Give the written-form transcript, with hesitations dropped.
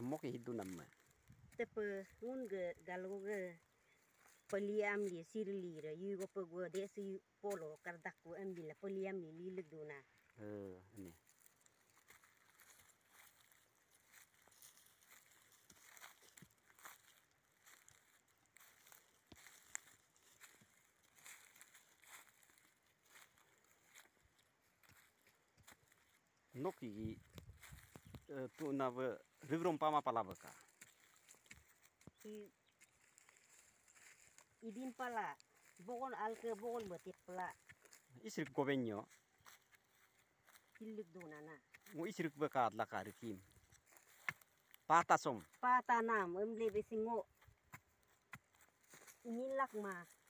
amok hidu nama. Tepe ngun ge galoge peliam di sirli ra yugo pego desi polo kardaku ambila peliam ni lilegduna. Ini. Noki tu na rigrom pama palabaka. Idin pala bogon alke bogon betit pala Isrik gobenyo. lilegduna na. Mo isrik bekat la karikim. Patasom. Patanam emble besingo nilak ma